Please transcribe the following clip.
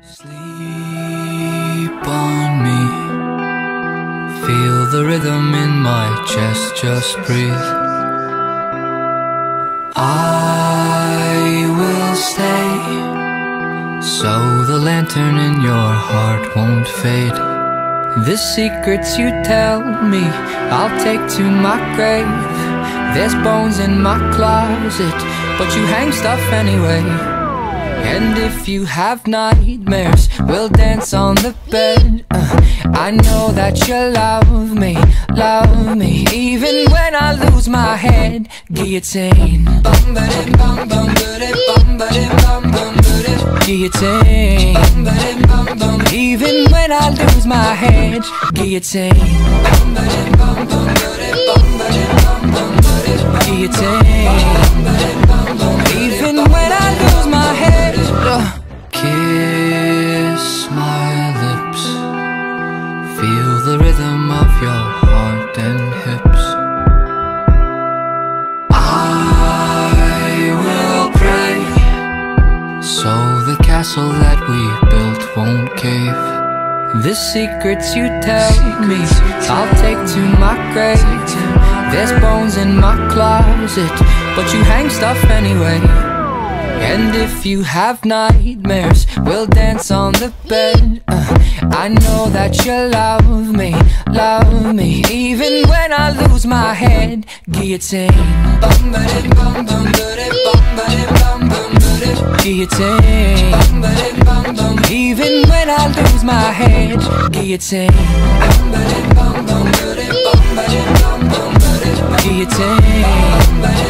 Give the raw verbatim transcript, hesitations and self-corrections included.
Sleep on me, feel the rhythm in my chest, just breathe. I will stay, so the lantern in your heart won't fade. The secrets you tell me, I'll take to my grave. There's bones in my closet, but you hang stuff anyway. And if you have nightmares, we'll dance on the bed. uh, I know that you love me, love me, even when I lose my head. Guillotine. Guillotine. Even when I lose my head. Guillotine. Guillotine. Even when I lose my head. uh, Kiss my lips, feel the rhythm of your heart and hips. I will pray, so the castle that we built won't cave. The secrets you tell me, I'll take to my grave. There's bones in my closet, but you hang stuff anyway. And if you have nightmares, we'll dance on the bed. uh, I know that you love me, love me, even when I lose my head. Guillotine. Guillotine. Even when I lose my head. Guillotine. Guillotine.